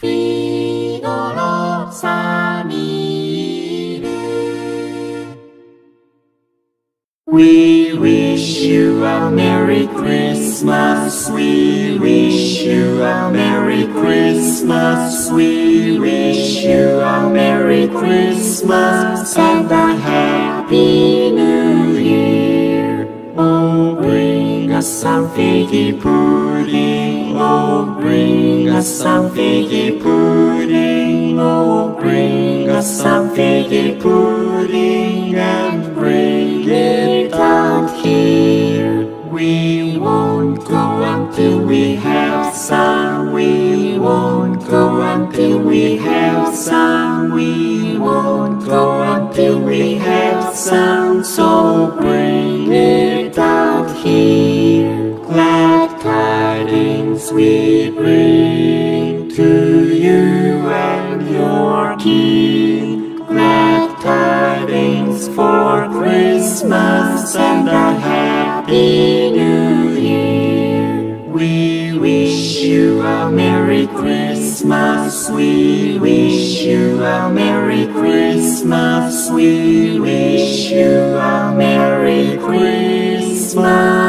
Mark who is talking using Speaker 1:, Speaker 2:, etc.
Speaker 1: フィドロサミル We wish you a Merry Christmas. We wish you a Merry Christmas. We wish you a Merry Christmas and a Happy New Year. Oh, bring us some figgy pudding. Oh, bring us some figgy pudding. Oh, bring us some figgy pudding and bring it out here. We won't go until we have some. We won't go until we have some. We won't go until we have some. So bring it out here. Glad tidings we bring to you and your king. Glad tidings for Christmas and a Happy New Year. We wish you a Merry Christmas. We wish you a Merry Christmas. We wish you a Merry Christmas.